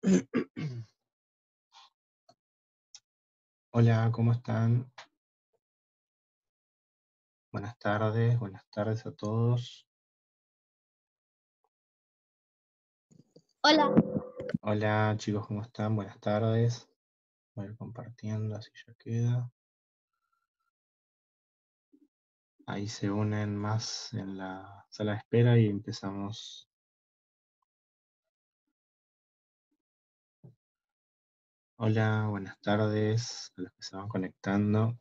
Hola, ¿cómo están? Buenas tardes a todos. Hola. Hola chicos, ¿cómo están? Buenas tardes. Voy a ir compartiendo, así ya queda. Ahí se unen más en la sala de espera y empezamos. Hola, buenas tardes a los que se van conectando.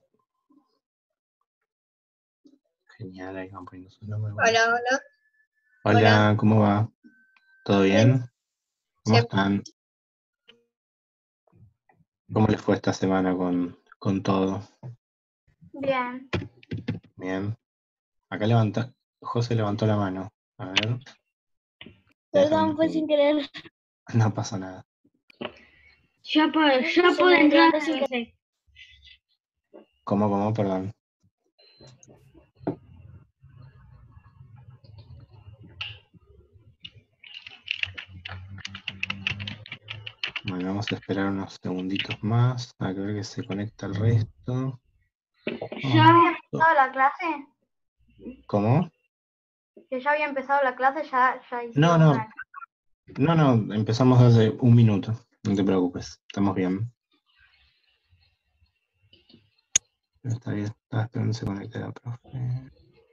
Genial, ahí van poniendo su nombre. Hola, hola. Hola, ¿cómo va? ¿Todo bien? ¿Cómo Sí. están? ¿Cómo les fue esta semana con todo? Bien. Bien. Acá José levantó la mano. A ver, Perdón, déjame fue que... sin querer. No pasa nada. Ya Se puedo me entrar. levantó sin querer. ¿Cómo? Perdón. Bueno, vamos a esperar unos segunditos más a que ver que se conecta el resto. ¿Ya había empezado la clase? ¿Cómo? Que ya había empezado la clase, ya No, hicieron no, empezamos hace un minuto. No te preocupes, estamos bien. Está bien, estaba esperando que se conecte la profe.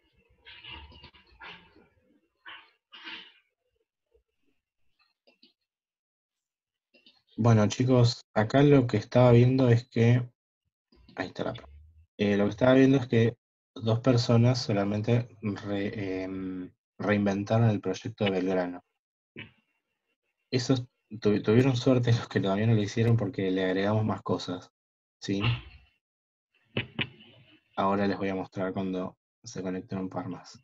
Bueno, chicos, acá lo que estaba viendo es que... Ahí está la profe. Lo que estaba viendo es que dos personas solamente reinventaron el proyecto de Belgrano. Esos tuvieron suerte los que todavía no lo hicieron porque le agregamos más cosas. ¿Sí? Ahora les voy a mostrar cuando se conecten un par más.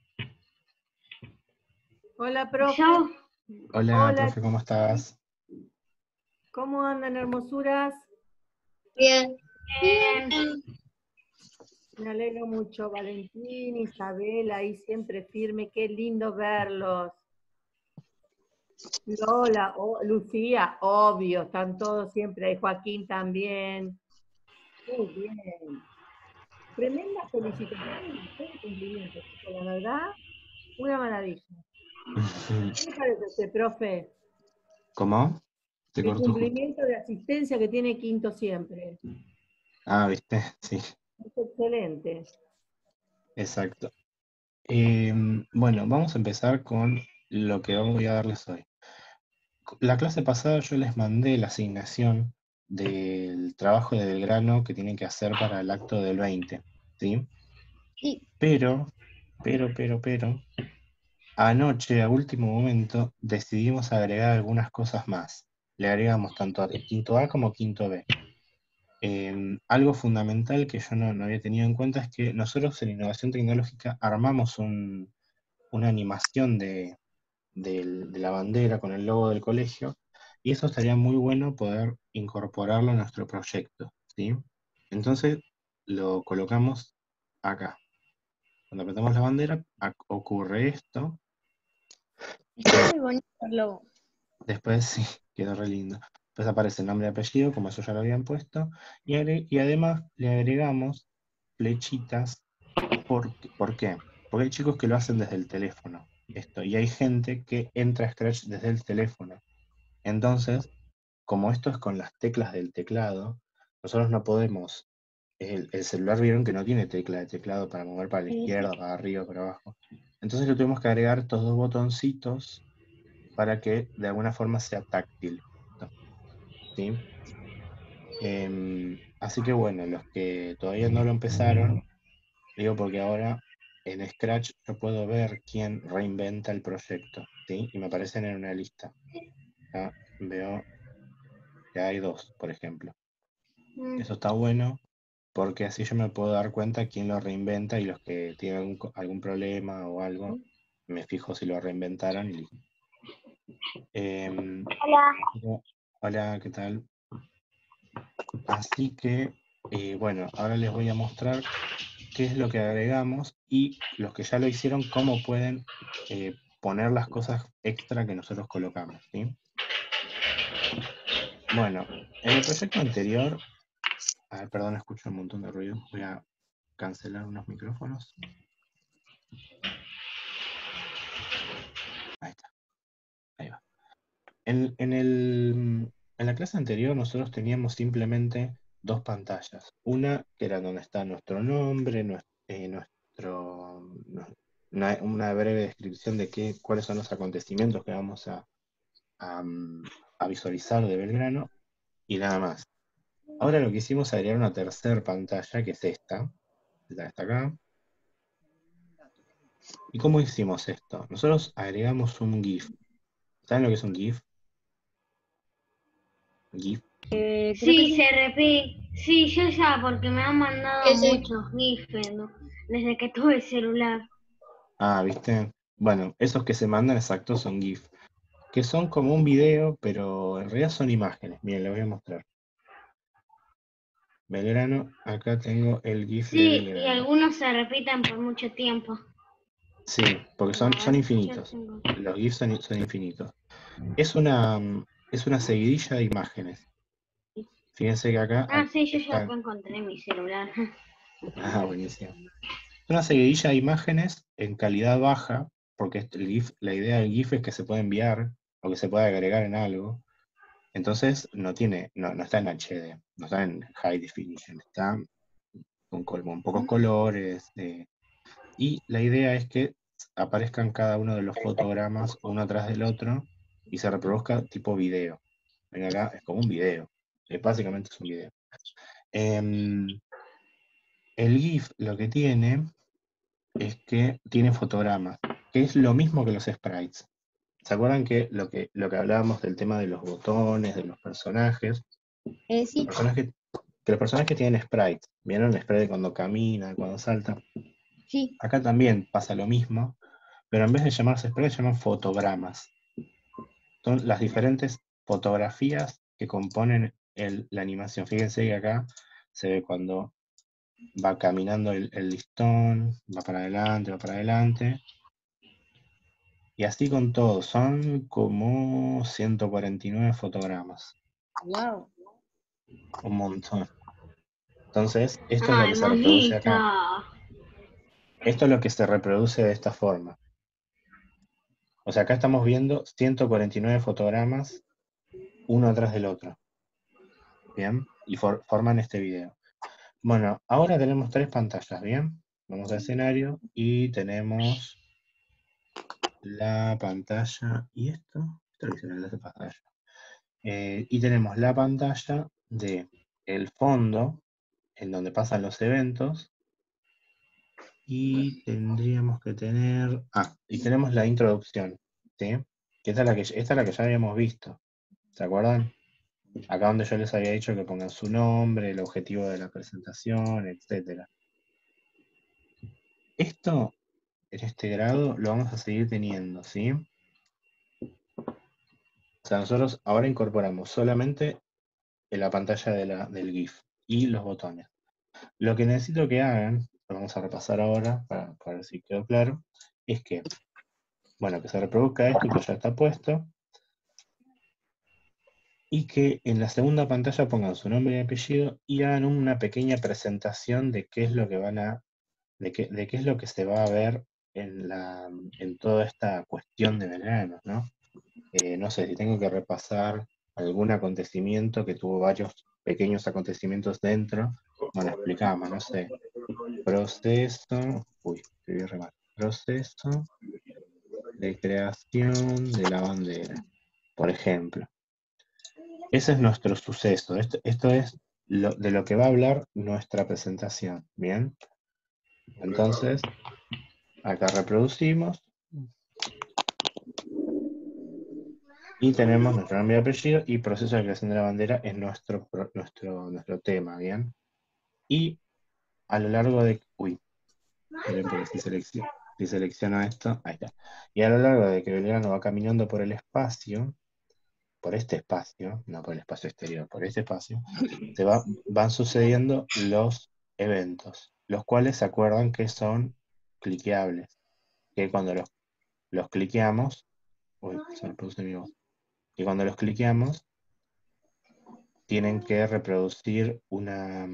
Hola, profe. Hola, Hola, profe, ¿cómo estás? ¿cómo andan, hermosuras? Bien. Me alegro mucho, Valentín, Isabel, ahí siempre firme, qué lindo verlos. Lola, Lucía, obvio, están todos siempre ahí, Joaquín también. Muy bien. Tremenda felicitación, qué cumplimiento, chicos, la verdad, una maravilla. ¿Qué le parece a usted, profe? ¿Cómo? Se El cortó justo. cumplimiento de asistencia que tiene Quinto siempre. Ah, ¿viste? Sí, Es excelente. exacto. Bueno, vamos a empezar con lo que voy a darles hoy. La clase pasada yo les mandé la asignación del trabajo de Belgrano que tienen que hacer para el acto del 20, ¿sí? Sí. Pero, anoche, a último momento, decidimos agregar algunas cosas más. Le agregamos tanto a quinto A como quinto B. Algo fundamental que yo no había tenido en cuenta es que nosotros en Innovación Tecnológica armamos una animación de la bandera con el logo del colegio, y eso estaría muy bueno poder incorporarlo a nuestro proyecto, ¿sí? Entonces lo colocamos acá. Cuando apretamos la bandera, ocurre esto. Está muy bonito el logo. Después sí, quedó re lindo. Después aparece el nombre y apellido, como eso ya lo habían puesto, y además le agregamos flechitas. ¿Por qué? Porque hay chicos que lo hacen desde el teléfono, esto, y hay gente que entra a Scratch desde el teléfono. Entonces, como esto es con las teclas del teclado, nosotros no podemos. El celular vieron que no tiene tecla de teclado para mover para la izquierda, para arriba, para abajo. Entonces le tuvimos que agregar estos dos botoncitos para que de alguna forma sea táctil. ¿Sí? Así que bueno, los que todavía no lo empezaron, digo porque ahora en Scratch yo puedo ver quién reinventa el proyecto, ¿sí? Y me aparecen en una lista. Ya veo que hay dos, por ejemplo. Eso está bueno porque así yo me puedo dar cuenta quién lo reinventa, y los que tienen algún problema o algo, me fijo si lo reinventaron y listo. Hola. Hola, ¿qué tal? Así que, bueno, ahora les voy a mostrar qué es lo que agregamos, y los que ya lo hicieron, cómo pueden poner las cosas extra que nosotros colocamos, ¿sí? Bueno, en el proyecto anterior, a ver, perdón, escucho un montón de ruido, voy a cancelar unos micrófonos. Ahí está, ahí va. En la clase anterior nosotros teníamos simplemente dos pantallas. Una que era donde está nuestro nombre, una breve descripción de cuáles son los acontecimientos que vamos a visualizar de Belgrano y nada más. Ahora lo que hicimos es agregar una tercera pantalla, que es esta acá. ¿Y cómo hicimos esto? Nosotros agregamos un GIF. ¿Saben lo que es un GIF? GIF. Creo que Sí, sí. se repite. Sí, yo ya, porque me han mandado Sí, sí. muchos GIFs, ¿no? Desde que tuve celular. Ah, ¿viste? Bueno, esos que se mandan exactos son GIF, que son como un video, pero en realidad son imágenes. Miren, les voy a mostrar. Belgrano, acá tengo el GIF de Sí, y Belgrano. algunos se repiten por mucho tiempo. Sí, porque A son ver, yo infinitos. tengo. Los GIFs son infinitos. Es una seguidilla de imágenes. Fíjense que acá Ah, sí, yo ya está. lo encontré en mi celular. Ah, buenísimo. Es una seguidilla de imágenes en calidad baja, porque el GIF, la idea del GIF es que se puede enviar o que se puede agregar en algo. Entonces no está en HD, no está en High Definition, está con pocos colores. Y la idea es que aparezcan cada uno de los fotogramas uno atrás del otro y se reproduzca tipo video. Ven acá, es como un video. Básicamente es un video. Em, el GIF lo que tiene es que tiene fotogramas, que es lo mismo que los sprites. ¿Se acuerdan que lo que hablábamos del tema de los botones, de los personajes? Sí. Los personajes tienen sprites. ¿Vieron el sprite cuando camina, cuando salta? Sí. Acá también pasa lo mismo, pero en vez de llamarse sprites, se llaman fotogramas. Son las diferentes fotografías que componen la animación. Fíjense que acá se ve cuando va caminando el listón, va para adelante, va para adelante. Y así con todo, son como 149 fotogramas. Wow. Un montón. Entonces, esto es lo Ay, que se reproduce acá. mamita. Esto es lo que se reproduce de esta forma. O sea, acá estamos viendo 149 fotogramas uno atrás del otro. ¿Bien? Y forman este video. Bueno, ahora tenemos tres pantallas, ¿bien? Vamos al escenario y tenemos la pantalla. ¿Y esto? Esto lo hice en el de pantalla. Y tenemos la pantalla de el fondo, en donde pasan los eventos. Y tendríamos que tener. Y tenemos la introducción, ¿sí? Que esta es la que ya habíamos visto. ¿Se acuerdan? Acá donde yo les había dicho que pongan su nombre, el objetivo de la presentación, etc. Esto, en este grado, lo vamos a seguir teniendo, ¿sí? O sea, nosotros ahora incorporamos solamente en la pantalla del GIF y los botones. Lo que necesito que hagan, lo vamos a repasar ahora para ver si quedó claro, es que, bueno, que se reproduzca esto, que ya está puesto, y que en la segunda pantalla pongan su nombre y apellido y hagan una pequeña presentación de qué es lo que de qué es lo que se va a ver en toda esta cuestión de Belgrano, ¿no? No sé, si tengo que repasar algún acontecimiento que tuvo varios pequeños acontecimientos dentro, bueno, explicamos, no sé, escribí re mal, proceso de creación de la bandera, por ejemplo. Ese es nuestro suceso. Esto es de lo que va a hablar nuestra presentación. Bien. Entonces, acá reproducimos y tenemos nuestro nombre y apellido y proceso de creación de la bandera es nuestro tema. Bien. Y a lo largo de. Uy, miren, porque si selecciono esto, ahí está. Y a lo largo de que Belgrano va caminando por el espacio, por este espacio, no por el espacio exterior, por este espacio, van sucediendo los eventos, los cuales se acuerdan que son cliqueables, que cuando los cliqueamos, uy, se me produce mi voz, que cuando los cliqueamos, tienen que reproducir un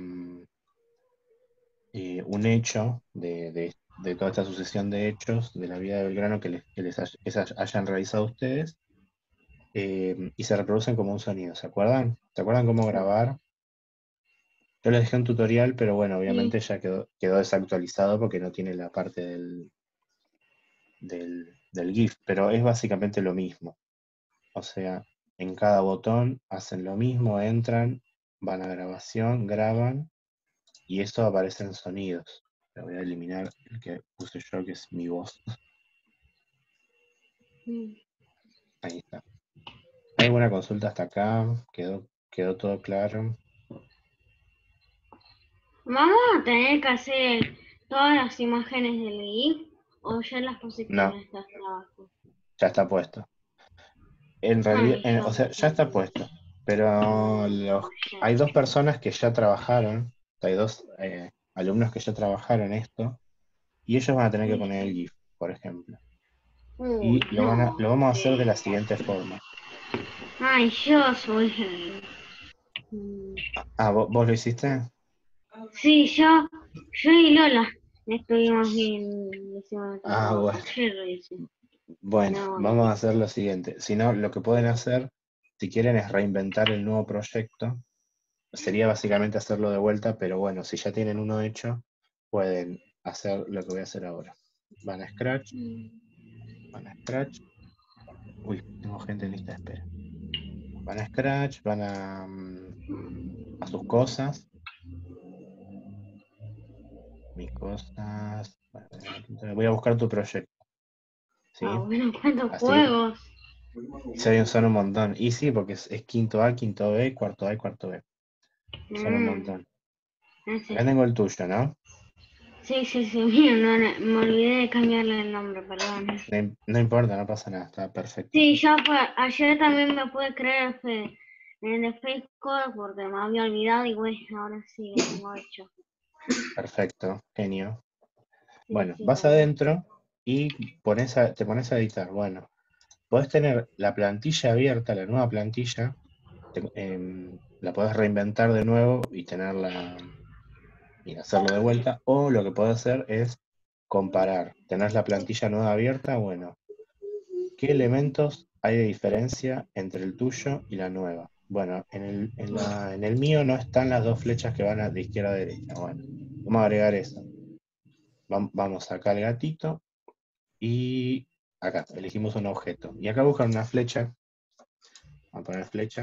hecho de toda esta sucesión de hechos de la vida de Belgrano que hayan realizado ustedes, y se reproducen como un sonido, ¿se acuerdan? ¿Se acuerdan cómo grabar? Yo les dejé un tutorial, pero bueno, obviamente Sí. ya quedó desactualizado porque no tiene la parte del GIF, pero es básicamente lo mismo. O sea, en cada botón hacen lo mismo, entran, van a grabación, graban, y esto aparece en sonidos. Le voy a eliminar el que puse yo, que es mi voz. Mm. Ahí está. ¿Hay alguna consulta hasta acá? ¿Quedó todo claro? Vamos a tener que hacer todas las imágenes del GIF o ya las pusiste en No, estas trabajos. ya está puesto. En realidad, Ay, yo o sea, no ya está sé. puesto. Pero hay dos personas que ya trabajaron, hay dos alumnos que ya trabajaron esto, y ellos van a tener que poner el GIF, por ejemplo. Uy, Y no. lo vamos a hacer de Sí. la siguiente forma. Ay, yo soy el... Mm. Ah, ¿vos lo hiciste? Sí, yo y Lola estuvimos bien encima este Ah, trabajo. bueno. Yo lo hice. Bueno, No, vamos a hacer lo siguiente. Si no, lo que pueden hacer, si quieren, es reinventar el nuevo proyecto. Sería básicamente hacerlo de vuelta, pero bueno, si ya tienen uno hecho, pueden hacer lo que voy a hacer ahora. Van a Scratch, van a Scratch. Uy, tengo gente en lista de espera. Van a Scratch, van a sus cosas. Mis cosas. Bueno, voy a buscar tu proyecto. ¿Sí? ah, bueno, ¿cuántos Así. juegos? Son un montón. Y sí, porque es quinto A, quinto B, cuarto A y cuarto B. Son un Mm, montón. ese. Acá tengo el tuyo, ¿no? Sí, sí, sí, mío, no, me olvidé de cambiarle el nombre, perdón. No importa, no pasa nada, está perfecto Sí, así. ya fue, ayer también me pude creer en el Facebook porque me había olvidado y bueno, ahora sí lo tengo hecho. Perfecto, genio. Sí, Bueno, sí, vas adentro y te pones a editar. Bueno, podés tener la plantilla abierta, la nueva plantilla, la podés reinventar de nuevo y y hacerlo de vuelta, o lo que podés hacer es comparar. Tenés la plantilla nueva abierta, bueno, ¿qué elementos hay de diferencia entre el tuyo y la nueva? Bueno, en el mío no están las dos flechas que van de izquierda a derecha. Bueno, vamos a agregar eso. Vamos acá al gatito y acá elegimos un objeto. Y acá buscar una flecha. Vamos a poner flecha.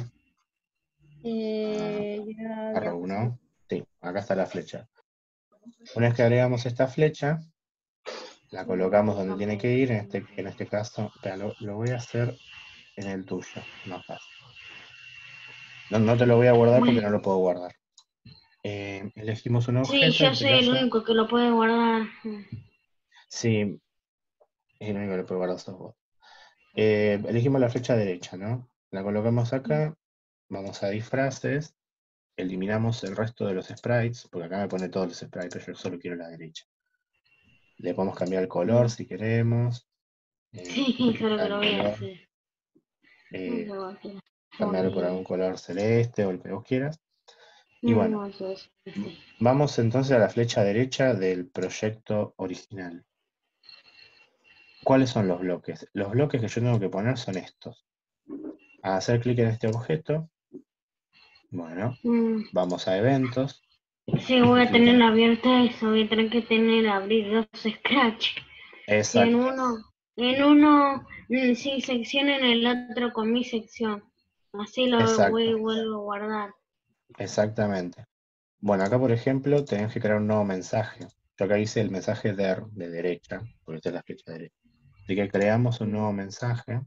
Ya. Arrow, ¿no? Sí, acá está la flecha. Una vez que agregamos esta flecha, la colocamos donde tiene que ir. En este caso, espera, lo voy a hacer en el tuyo, más fácil. No te lo voy a guardar porque Bueno, no lo puedo guardar. Elegimos un sí, objeto, en yo este soy el caso, único que lo puede guardar. sí, es el único que lo puede guardar sos vos. Elegimos la flecha derecha, ¿no? La colocamos acá, vamos a disfraces, eliminamos el resto de los sprites, porque acá me pone todos los sprites, pero yo solo quiero la derecha. Le podemos cambiar el color si queremos, Sí, creo que el lo voy a color, hacer. No eh, lo voy a hacer. cambiarlo por algún color celeste o el que vos quieras. Y No, bueno, no, eso es. Sí. vamos entonces a la flecha derecha del proyecto original. ¿Cuáles son los bloques? Los bloques que yo tengo que poner son estos. A hacer clic en este objeto, bueno, Mm, vamos a eventos, sí, voy a clic tener en... abierta eso, voy a tener que abrir dos Scratch. Y Exacto, en uno sin sección, en el otro con mi sección. Así lo exacto, vuelvo a guardar. exactamente. Bueno, acá por ejemplo tenemos que crear un nuevo mensaje. Yo acá hice el mensaje de derecha, porque esta es la flecha derecha. Así que creamos un nuevo mensaje,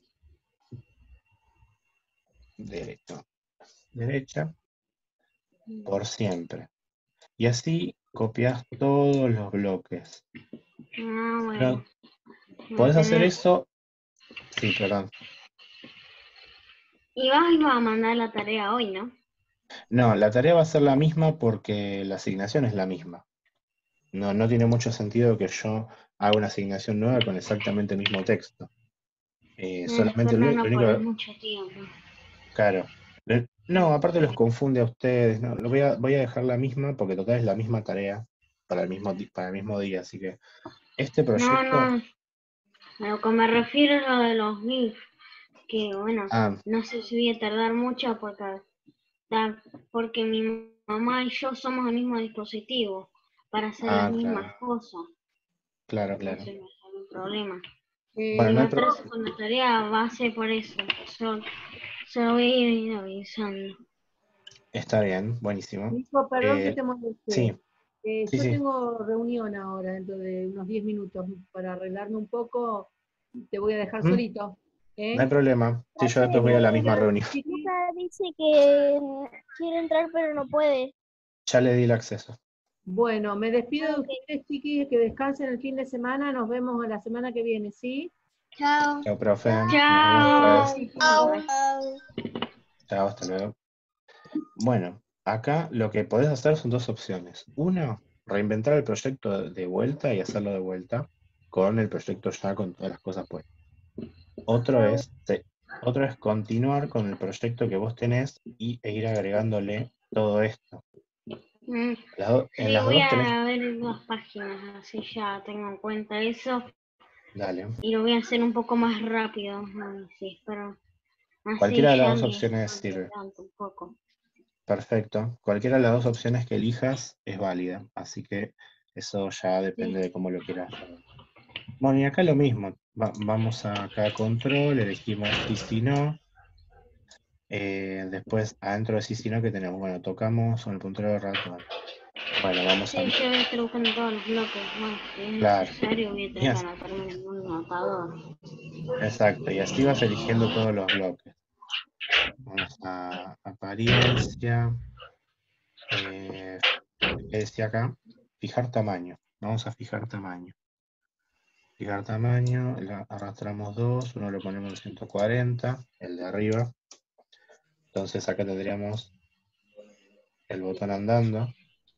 derecho, derecha, por siempre. Y así copias todos los bloques. Ah, bueno. Pero Voy a podés hacer tener... eso, sí, perdón. Y vas a mandar la tarea hoy, ¿no? No, la tarea va a ser la misma porque la asignación es la misma. No tiene mucho sentido que yo haga una asignación nueva con exactamente el mismo texto. Después Solamente no nos lo pones único, mucho tiempo. claro, No, aparte los confunde a ustedes. No, voy a dejar la misma porque total es la misma tarea para el mismo día. Así que este No, proyecto, no, a lo que me refiero es lo de los GIF, que bueno, ah, no sé si voy a tardar mucho porque mi mamá y yo somos el mismo dispositivo para hacer las claro, mismas cosas, claro, claro. entonces no es un problema. Bueno, Si no me hay atraso con la tarea va a ser por eso, yo se lo voy a ir avisando. está bien, buenísimo. Nico, perdón que te Sí, moleste. sí, Yo sí, tengo reunión ahora, dentro de unos 10 minutos, para arreglarme un poco, te voy a dejar ujú, solito. no hay ¿Eh? problema. Sí, yo después voy a la misma reunión. Chiqui, Luca dice que quiere entrar pero no puede. Ya le di el acceso. bueno, me despido Ah, de ok. ustedes, chiquis, que descansen el fin de semana, nos vemos la semana que viene, ¿sí? Chao. Chao, profe. Nos vemos Chao. después. Chiquis. Chao. Chao, hasta luego. Bueno, acá lo que podés hacer son dos opciones. Una, reinventar el proyecto de vuelta y hacerlo de vuelta con el proyecto ya con todas las cosas puestas. Otro Chao. es, otro es continuar con el proyecto que vos tenés e ir agregándole todo esto. Mm, En Sí, las voy dos tenés, a ver dos páginas, así ya tengo en cuenta eso dale. y lo voy a hacer un poco más rápido, sí, pero así Cualquiera de las ya dos me opciones sirve. adelanto un poco. Perfecto. Cualquiera de las dos opciones que elijas es válida. Así que eso ya depende Sí, de cómo lo quieras hacer. Bueno, y acá lo mismo. Vamos acá a control, elegimos sí, sí, no. Después, adentro de sí, sí, no, que tenemos. Bueno, tocamos con el puntero del ratón. Bueno, vamos a... sí, yo voy a estar buscando todos los bloques. Bueno, si es Claro. necesario, voy a Y tener que anotarme en un anotador. exacto. Y así vas eligiendo todos los bloques. Vamos a apariencia. ¿Qué decía acá? Fijar tamaño. Vamos a fijar tamaño. Fijar tamaño, arrastramos dos, uno lo ponemos en 140, el de arriba. Entonces acá tendríamos el botón andando.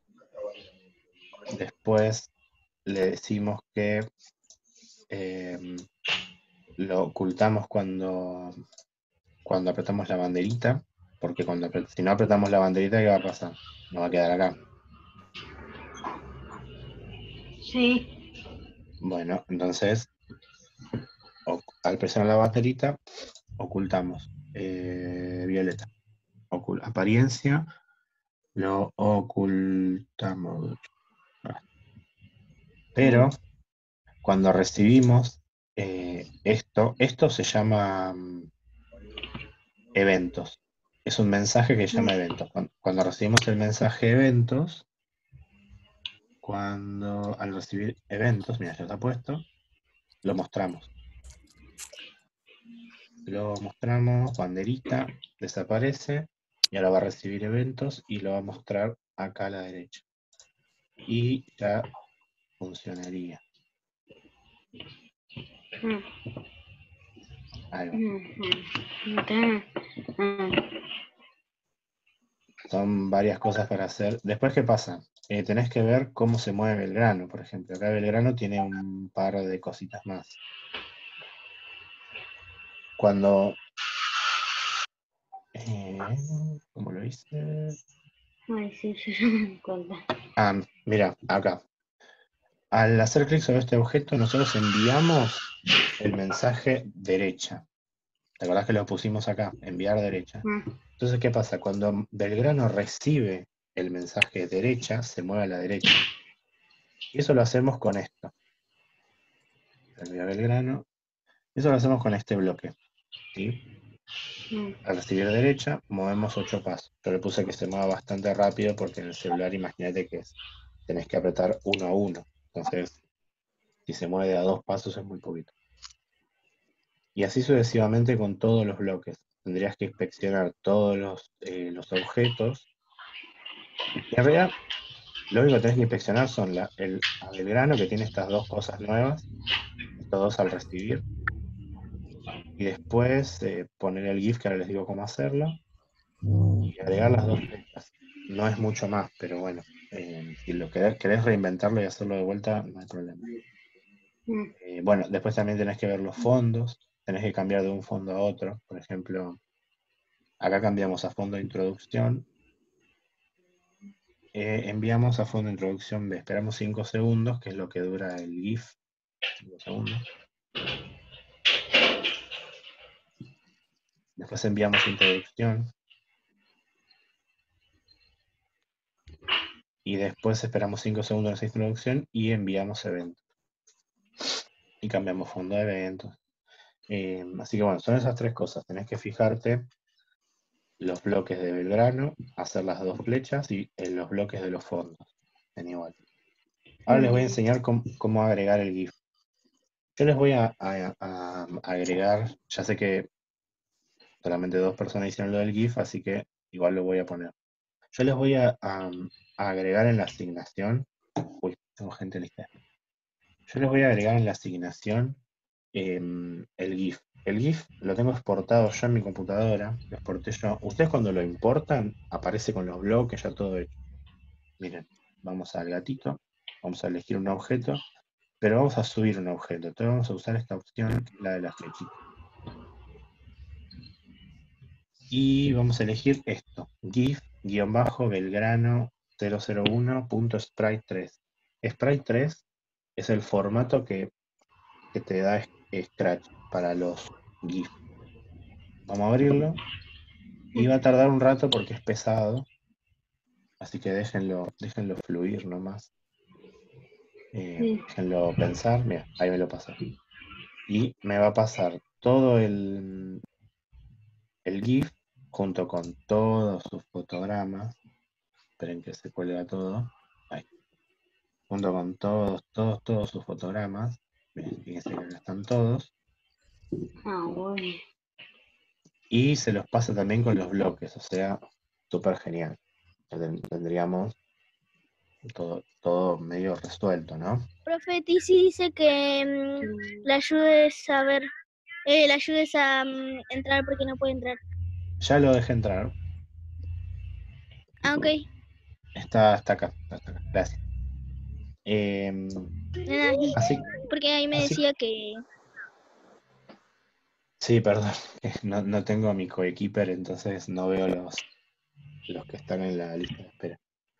Después le decimos que eh, lo ocultamos cuando apretamos la banderita, porque si no apretamos la banderita, ¿qué va a pasar? No va a quedar acá. Sí, Bueno, entonces al presionar la banderita, ocultamos violeta. Apariencia, lo ocultamos. Pero cuando recibimos esto se llama eventos. Es un mensaje que se llama eventos. Cuando recibimos el mensaje eventos, al recibir eventos, mira, ya está puesto, lo mostramos. Lo mostramos, banderita, desaparece, y ahora va a recibir eventos y lo va a mostrar acá a la derecha. Y ya funcionaría. Ahí va. Son varias cosas para hacer. Después, ¿qué pasa? Tenés que ver cómo se mueve el grano, por ejemplo. Acá el grano tiene un par de cositas más. Cuando... eh, ¿Cómo lo hice? Ay, sí, yo ya me di cuenta. Mira, acá. Al hacer clic sobre este objeto, nosotros enviamos el mensaje derecha. ¿Te acordás que lo pusimos acá? Enviar derecha. Entonces, ¿qué pasa? Cuando Belgrano recibe el mensaje derecha, se mueve a la derecha. Y eso lo hacemos con esto. Enviar Belgrano. Eso lo hacemos con este bloque. ¿Sí? Al recibir derecha, movemos 8 pasos. Yo le puse que se mueva bastante rápido porque en el celular imagínate que tenés que apretar uno a uno. Entonces, si se mueve de a 2 pasos es muy poquito. Y así sucesivamente con todos los bloques. Tendrías que inspeccionar todos los objetos. Y en realidad, lo único que tenés que inspeccionar son el Belgrano, que tiene estas dos cosas nuevas, estos dos al recibir. Y después poner el GIF, que ahora les digo cómo hacerlo. Y agregar las dos flechas. No es mucho más, pero bueno, si lo querés reinventarlo y hacerlo de vuelta, no hay problema. Bueno, después también tenés que ver los fondos, tenés que cambiar de un fondo a otro, por ejemplo, Acá cambiamos a fondo de introducción. Enviamos a fondo de introducción B. Esperamos 5 segundos, que es lo que dura el GIF. 5 segundos. Después enviamos introducción. Y después esperamos 5 segundos de esa introducción y enviamos evento. Y cambiamos fondo de eventos. Así que bueno, son esas tres cosas. Tenés que fijarte los bloques de Belgrano, hacer las dos flechas y en los bloques de los fondos. En igual. Ahora les voy a enseñar cómo agregar el GIF. Yo les voy a agregar, ya sé que solamente 2 personas hicieron lo del GIF, así que igual lo voy a poner. Yo les voy a agregar en la asignación. Uy, tengo gente lista. Yo les voy a agregar en la asignación el GIF. El GIF lo tengo exportado yo en mi computadora. Lo exporté yo. Ustedes cuando lo importan, aparece con los bloques ya todo hecho. Miren, vamos al gatito. Vamos a elegir un objeto. Pero vamos a subir un objeto. Entonces vamos a usar esta opción, que es la de la flechita. Y vamos a elegir esto. GIF-Belgrano 001.sprite3. Sprite 3 es el formato que te da Scratch para los GIF. Vamos a abrirlo. Y va a tardar un rato porque es pesado. Así que déjenlo fluir nomás. Déjenlo pensar. Mira, ahí me lo pasó. Y me va a pasar todo el GIF junto con todos sus fotogramas. Esperen que se cuelga todo. Ahí. Junto con todos sus fotogramas. Miren, fíjense que acá están todos. Ah, bueno. Y se los pasa también con los bloques, o sea, súper genial. Tendríamos todo medio resuelto, ¿no? Profe, Tizi dice que le ayudes a ver, le ayudes a entrar porque no puede entrar. Ya lo dejé entrar. Ah, ok. Está acá. Gracias. Nada, Así, porque ahí me decía que... sí, perdón. No tengo a mi coequiper, entonces no veo los que están en la lista de espera.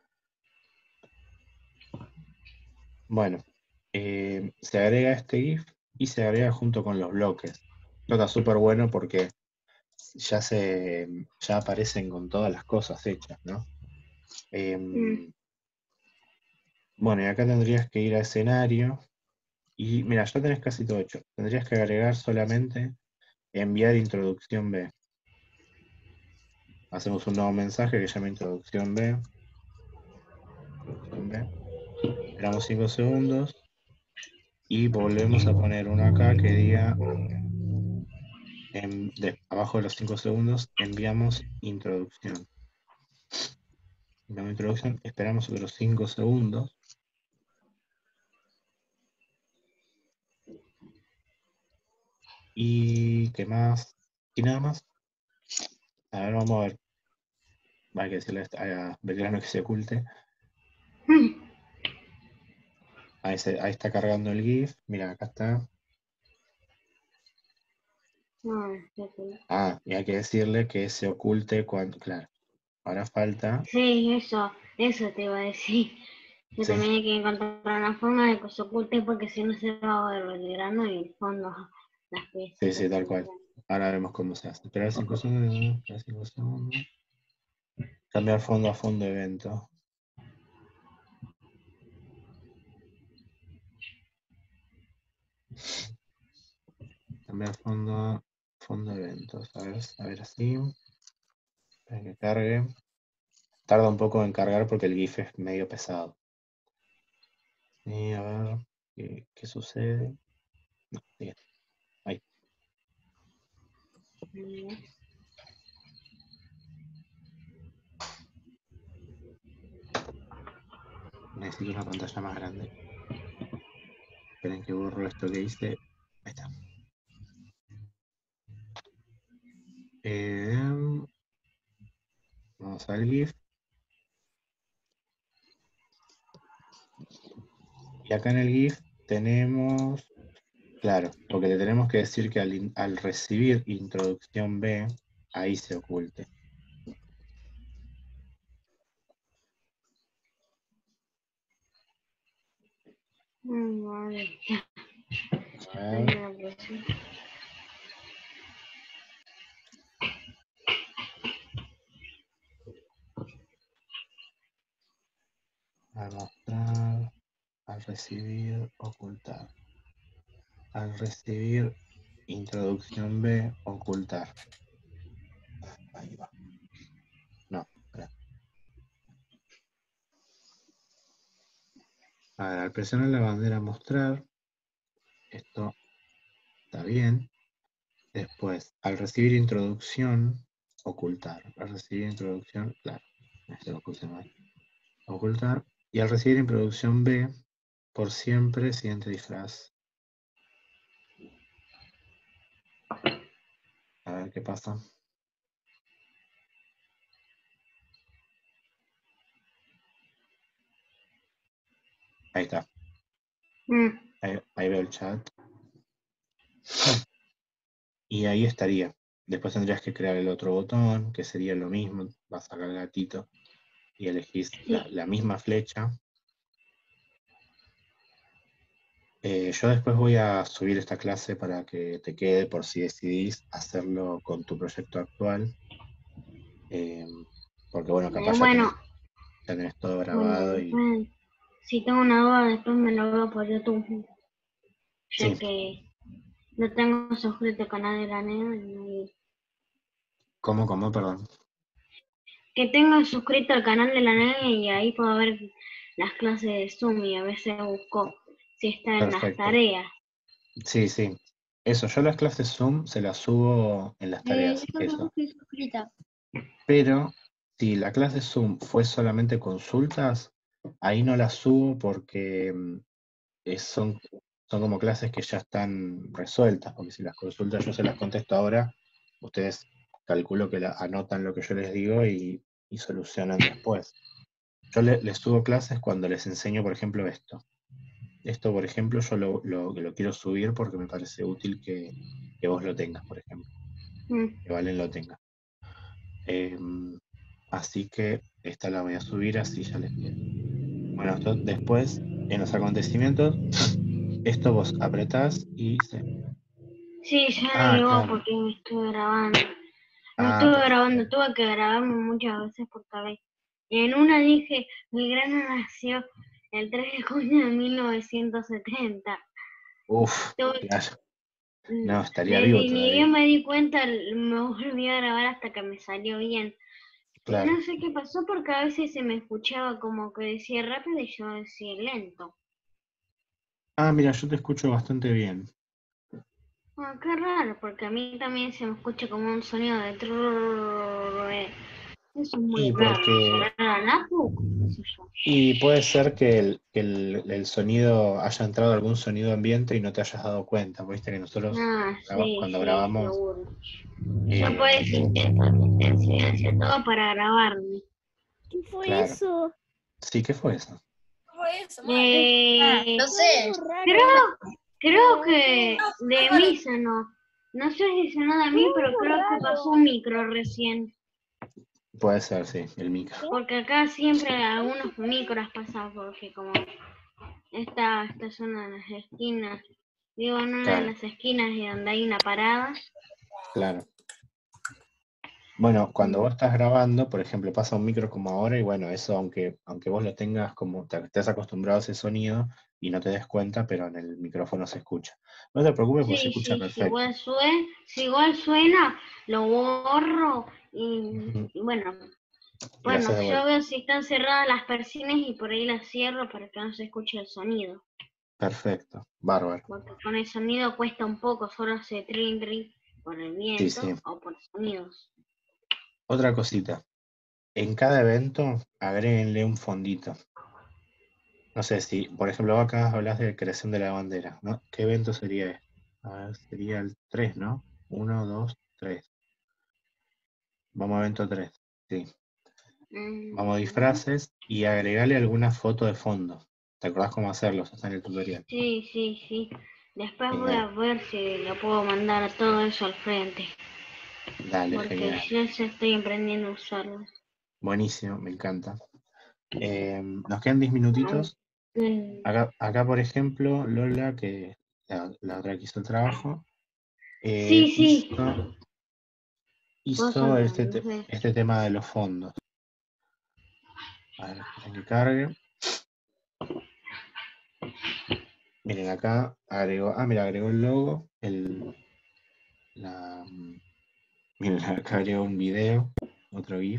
Bueno, se agrega este GIF y se agrega junto con los bloques. Esto está súper bueno porque ya aparecen con todas las cosas hechas, ¿no? Bueno, y acá tendrías que ir a escenario. Y mira, ya tenés casi todo hecho. Tendrías que agregar solamente enviar introducción B. Hacemos un nuevo mensaje que se llama introducción B. Esperamos 5 segundos. Y volvemos a poner uno acá que diga, abajo de los 5 segundos, enviamos introducción. Enviamos introducción, esperamos otros 5 segundos. ¿Y qué más? ¿Y nada más? A ver, vamos a ver. Hay que decirle a Belgrano que se oculte. Ahí está cargando el GIF. Mira, acá está. Ah, y hay que decirle que se oculte cuando... Claro, ahora falta... Sí, eso te iba a decir. Que Sí, también hay que encontrar una forma de que se oculte porque si no se va a ver el grano y el fondo, las piezas. sí, tal cual. Ahora vemos cómo se hace. Esperar 5 segundos. Esperar 5 segundos. Cambiar fondo a fondo evento. Cambiar fondo eventos. A ver así. Espera que cargue. Tarda un poco en cargar porque el GIF es medio pesado. Y a ver qué sucede. No, bien. Ahí. Necesito una pantalla más grande. Esperen que borro esto que hice. Ahí está. Vamos al GIF. Y acá en el GIF tenemos, claro, porque le tenemos que decir que al recibir introducción B, ahí se oculte. Vale. A ver. Al mostrar, al recibir, ocultar. Al recibir, introducción B, ocultar. Ahí va. No, espera. A ver, al presionar la bandera mostrar, esto está bien. Después, al recibir introducción, ocultar. Al recibir introducción, claro, este lo puse mal. Ocultar. Y al recibir introducción B, por siempre, siguiente disfraz. A ver qué pasa. Ahí está. Ahí veo el chat. Y ahí estaría. Después tendrías que crear el otro botón, que sería lo mismo. Vas a sacar el gatito y elegís la misma flecha. Yo después voy a subir esta clase para que te quede por si decidís hacerlo con tu proyecto actual. Porque bueno, capaz ya tenés todo grabado. Después, si tengo una duda, después me lo veo por YouTube. Ya Sí. que no tengo suscrito al canal de la NEA. Y... ¿Cómo, perdón? Que tengo suscrito al canal de la NEA y ahí puedo ver las clases de Zoom y a veces busco si está en las tareas. Sí, sí. Eso, yo las clases Zoom se las subo en las tareas. Yo no estoy suscrita. Pero si la clase Zoom fue solamente consultas, ahí no las subo porque son como clases que ya están resueltas, porque si las consultas yo se las contesto ahora, ustedes calculo que anotan lo que yo les digo y solucionan después. Yo les subo clases cuando les enseño, por ejemplo, esto. Esto, por ejemplo, yo lo quiero subir porque me parece útil que vos lo tengas, por ejemplo. Que Valen lo tenga. Así que esta la voy a subir, así ya les queda. Bueno, después, en los acontecimientos, esto vos apretás y se... Sí, ya llegó claro. porque me estuve grabando. Perfecto. Tuve que grabarme muchas veces por cabeza. Y en una dije, Belgrano nació el 3 de junio de 1970. Uf, claro. No, estaría Ni vivo bien todavía. me di cuenta, me volví a grabar hasta que me salió bien. Claro. No sé qué pasó porque a veces se me escuchaba como que decía rápido y yo decía lento. Mira, yo te escucho bastante bien. Qué raro, porque a mí también se me escucha como un sonido de trrrr. Eso es muy raro. ¿Será la Napu? ¿Qué sé yo? Y puede ser que el sonido haya entrado algún sonido ambiente y no te hayas dado cuenta. Viste que nosotros cuando grabamos. Seguro. Yo puedo decir en silencio todo para grabarme. ¿Qué fue eso? Sí, ¿qué fue eso? No sé. Creo que de mí sonó. No sé si sonó de mí, pero creo que pasó un micro recién. Puede ser, sí, el micro. Porque acá siempre algunos micros pasan, porque como esta zona de las esquinas, digo, en una de las esquinas y donde hay una parada. Claro. Bueno, cuando vos estás grabando, por ejemplo, pasa un micro como ahora y bueno, eso aunque vos lo tengas como, te estés acostumbrado a ese sonido y no te des cuenta, pero en el micrófono se escucha. No te preocupes porque se escucha perfecto. Si igual suena, lo borro y bueno, yo veo si están cerradas las persianas y por ahí las cierro para que no se escuche el sonido. Perfecto, bárbaro. Porque con el sonido cuesta un poco, solo hace trin trin por el viento o por sonidos. Otra cosita, en cada evento agréguenle un fondito. No sé si, por ejemplo, acá hablas de creación de la bandera, ¿no? ¿Qué evento sería este? A ver, sería el 3, ¿no? 1, 2, 3. Vamos a evento 3, sí. Vamos a disfraces y agregarle alguna foto de fondo. ¿Te acordás cómo hacerlo? Está en el tutorial. Sí. Después voy a ver si le puedo mandar todo eso al frente. Dale, porque genial. yo ya estoy aprendiendo a usarlo. Buenísimo, me encanta. Nos quedan 10 minutitos. Acá, por ejemplo, Lola, que la otra que hizo el trabajo, Sí, sí. Vos hizo no sé. este tema de los fondos. A ver, esperen que cargue. Miren, acá agregó el logo, miren, acá agregó un video, otro GIF.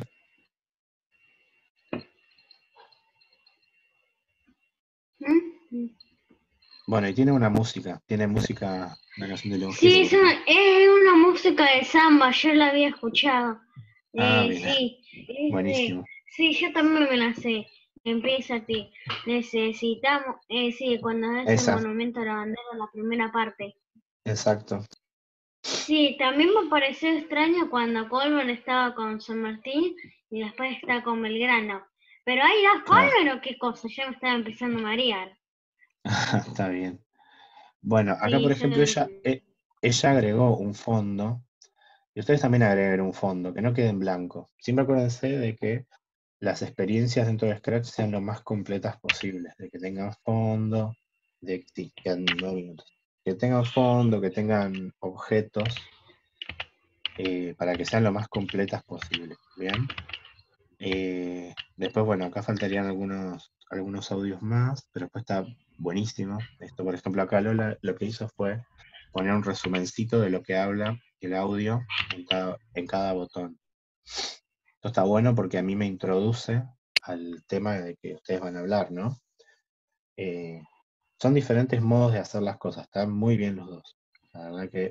Bueno, y tiene una música, una canción de León Sí, Gieco. es una música de samba, yo la había escuchado. Mira, Sí, buenísimo. sí, yo también me la sé. Empieza a ti. Necesitamos, sí, cuando es el Esa, monumento a la bandera, la primera parte. exacto. Sí, también me pareció extraño cuando Colman estaba con San Martín y después está con Belgrano. Pero ahí da Claro. Colman o qué cosa, ya me estaba empezando a marear. Está bien. Bueno, acá Sí, por yo ejemplo también. ella agregó un fondo, y ustedes también agreguen un fondo, que no quede en blanco. Siempre acuérdense de que las experiencias dentro de Scratch sean lo más completas posibles, de que tengan fondo, sí, quedan 9 minutos. Que tengan fondo, que tengan objetos, para que sean lo más completas posibles. ¿Bien? Después, bueno, acá faltarían algunos audios más, pero después está buenísimo. Esto, por ejemplo, acá Lola lo que hizo fue poner un resumencito de lo que habla el audio en cada botón. Esto está bueno porque a mí me introduce al tema de que ustedes van a hablar, ¿no? Son diferentes modos de hacer las cosas, están muy bien los dos. La verdad que...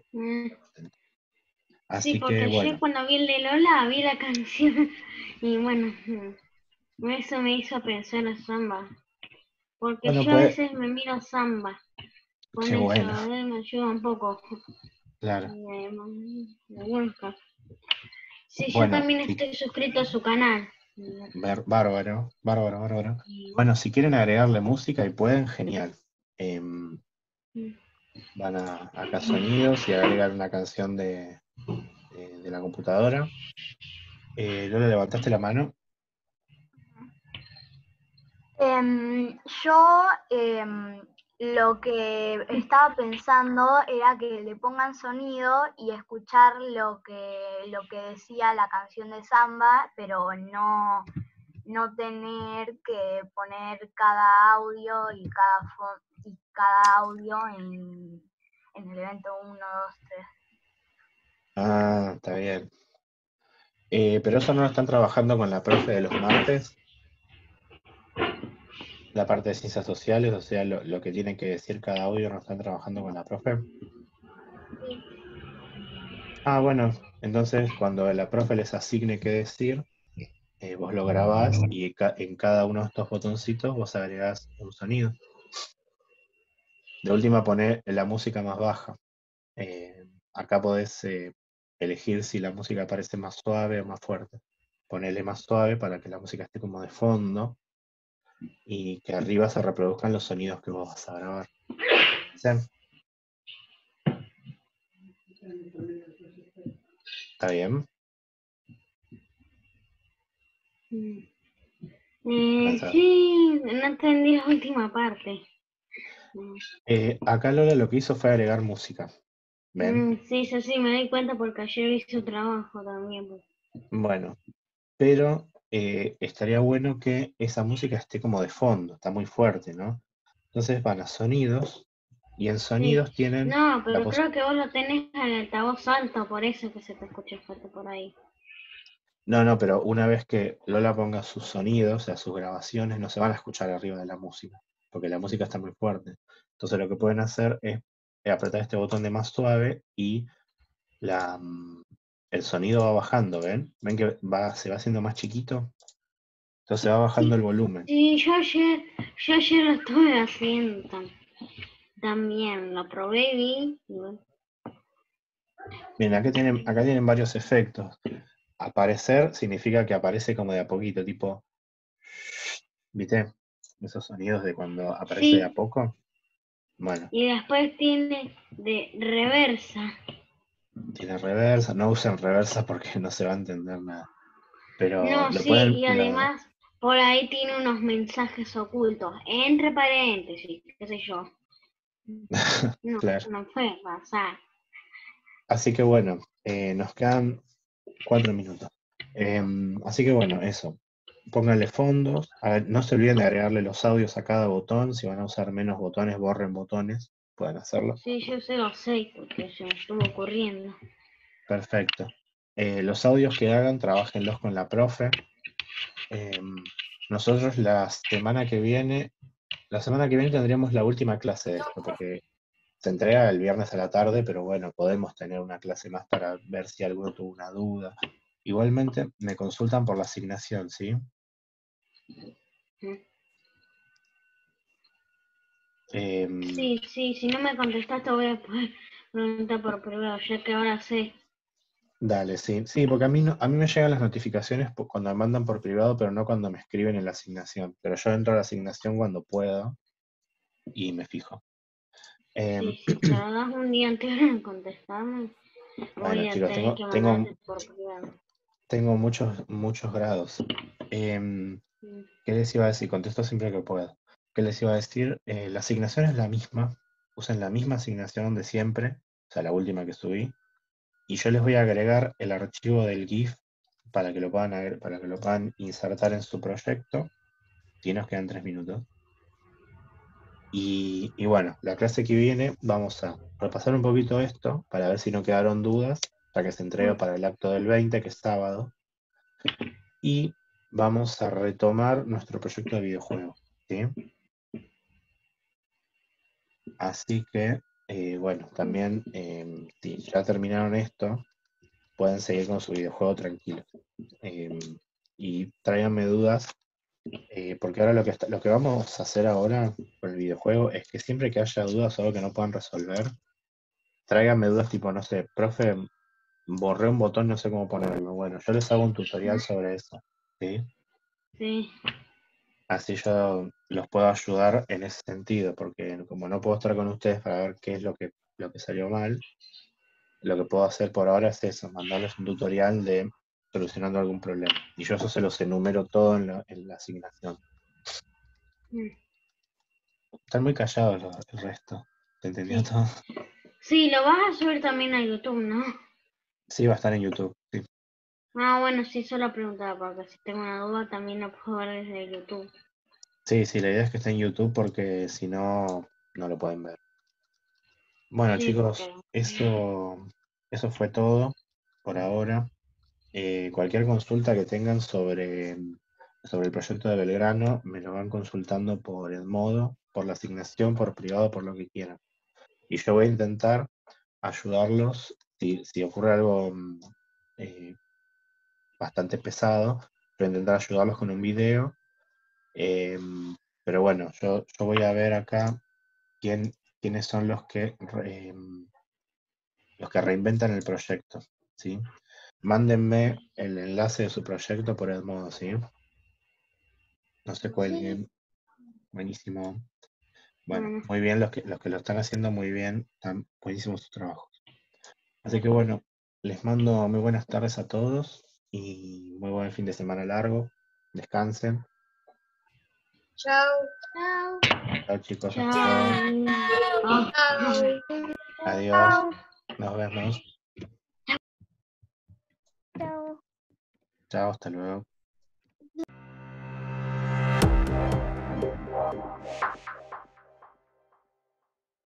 Sí, Así que, porque yo bueno. cuando vi el de Lola vi la canción y bueno, eso me hizo pensar en samba. Porque Bueno, yo a pues, veces me miro samba. Con qué eso, bueno, a ver, me ayuda un poco. claro. En algunos casos. Sí, yo Bueno, también estoy suscrito a su canal. bárbaro, bárbaro, bárbaro. Bueno, si quieren agregarle música y pueden, genial. Van acá a sonidos y agregan una canción de la computadora. Lola, levantaste la mano. Yo lo que estaba pensando era que le pongan sonido y escuchar lo que decía la canción de samba, pero no tener que poner cada audio y cada audio en el evento 1, 2, 3. Ah, está bien. Pero eso no lo están trabajando con la profe de los martes, la parte de ciencias sociales, o sea, lo que tiene que decir cada audio no están trabajando con la profe. Ah, bueno, entonces cuando la profe les asigne qué decir, vos lo grabás y en cada uno de estos botoncitos vos agregás un sonido. De última poner la música más baja. Acá podés elegir si la música parece más suave o más fuerte. Ponele más suave para que la música esté como de fondo y que arriba se reproduzcan los sonidos que vos vas a grabar. ¿Sí? ¿Está bien? Sí, no entendí la última parte. Acá Lola lo que hizo fue agregar música. ¿Ven? Sí, yo sí me di cuenta porque ayer hice su trabajo también. Bueno, pero estaría bueno que esa música esté como de fondo, está muy fuerte, ¿no? Entonces van a sonidos y en Sí. sonidos tienen No, la pero posibilidad. creo que vos lo tenés en el altavoz alto, por eso que se te escucha fuerte por ahí. No, pero una vez que Lola ponga sus sonidos, o sea, sus grabaciones, no se van a escuchar arriba de la música, porque la música está muy fuerte. Entonces lo que pueden hacer es apretar este botón de más suave y el sonido va bajando, ¿ven? ¿Ven que se va haciendo más chiquito? Entonces va bajando el volumen. Sí, yo ayer lo estuve haciendo también, lo probé y vi. Y bueno. Bien, acá tienen varios efectos. Aparecer significa que aparece como de a poquito, tipo, ¿viste? Esos sonidos de cuando aparece de a Sí, poco. Bueno, y después tiene de reversa. tiene reversa, no usen reversa porque no se va a entender nada. Pero No, lo sí, pueden, y además por ahí tiene unos mensajes ocultos, entre paréntesis, qué sé yo. No, claro. no puede pasar. Así que bueno, nos quedan 4 minutos. Así que bueno, eso. Pónganle fondos. A ver, no se olviden de agregarle los audios a cada botón. Si van a usar menos botones, borren botones. Pueden hacerlo. Sí, yo se lo sé porque se me estuvo ocurriendo. Perfecto. Los audios que hagan, trabajenlos con la profe. Nosotros la semana que viene tendríamos la última clase de esto, porque se entrega el viernes a la tarde, pero bueno, podemos tener una clase más para ver si alguno tuvo una duda. Igualmente, me consultan por la asignación, ¿sí? Sí, si no me contestaste voy a poder preguntar por privado, ya que ahora sé. Dale, sí, sí, porque a mí me llegan las notificaciones cuando me mandan por privado, pero no cuando me escriben en la asignación. Pero yo entro a la asignación cuando puedo y me fijo. Sí, si tardas un día antes en contestarme, Bueno, voy a chicos, tener que mandarte por privado. tengo muchos grados. ¿Qué les iba a decir? Contesto siempre que puedo. ¿Qué les iba a decir? La asignación es la misma. Usan la misma asignación de siempre, o sea, la última que subí. Y yo les voy a agregar el archivo del GIF para que lo puedan insertar en su proyecto. Si nos quedan 3 minutos. Y bueno, la clase que viene vamos a repasar un poquito esto para ver si no quedaron dudas, para que se entregue para el acto del 20, que es sábado. Y vamos a retomar nuestro proyecto de videojuego, ¿sí? Así que, bueno, también, si ya terminaron esto, pueden seguir con su videojuego tranquilo. Y tráiganme dudas, porque ahora lo que vamos a hacer ahora con el videojuego es que siempre que haya dudas o algo que no puedan resolver, tráiganme dudas tipo, no sé, profe, borré un botón, no sé cómo ponerlo. Bueno, yo les hago un tutorial sobre eso, ¿sí? Sí. Así yo los puedo ayudar en ese sentido, porque como no puedo estar con ustedes para ver qué es lo que salió mal, lo que puedo hacer por ahora es eso, mandarles un tutorial de solucionando algún problema. Y yo eso se los enumero todo en la asignación. Están muy callados el resto. ¿Te entendió Sí. todo? Sí, lo vas a subir también a YouTube, ¿no? Sí, va a estar en YouTube. Sí, Ah, bueno, sí, solo preguntaba porque si tengo una duda también lo puedo ver desde YouTube. sí, la idea es que esté en YouTube porque si no, no lo pueden ver. Bueno, Sí, chicos, porque... eso fue todo por ahora. Cualquier consulta que tengan sobre el proyecto de Belgrano, me lo van consultando por el modo, por la asignación, por privado, por lo que quieran. Y yo voy a intentar ayudarlos si ocurre algo bastante pesado, voy a intentar ayudarlos con un video. Pero bueno, yo voy a ver acá quiénes son los que reinventan el proyecto, ¿sí? Mándenme el enlace de su proyecto por el modo, ¿sí? No se cuelguen. Buenísimo. Bueno, muy bien, los que lo están haciendo muy bien, están buenísimos sus trabajos. Así que bueno, les mando muy buenas tardes a todos y muy buen fin de semana largo. Descansen. Chao. Chao chicos, Chao. hasta luego. Adiós. Nos vemos. Chao. Chao, hasta luego.